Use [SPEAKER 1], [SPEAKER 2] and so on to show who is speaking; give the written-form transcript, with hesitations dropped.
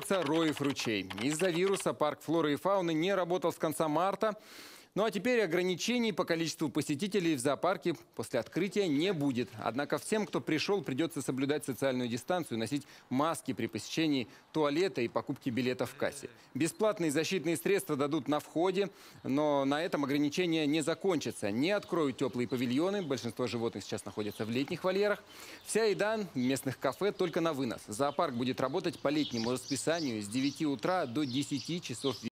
[SPEAKER 1] называется Роев ручей. Из-за вируса парк флоры и фауны не работал с конца марта. Ну а теперь ограничений по количеству посетителей в зоопарке после открытия не будет. Однако всем, кто пришел, придется соблюдать социальную дистанцию, носить маски при посещении туалета и покупке билетов в кассе. Бесплатные защитные средства дадут на входе, но на этом ограничения не закончатся. Не откроют теплые павильоны, большинство животных сейчас находятся в летних вольерах. Вся еда в местных кафе только на вынос. Зоопарк будет работать по летнему расписанию с 9 утра до 10 часов вечера.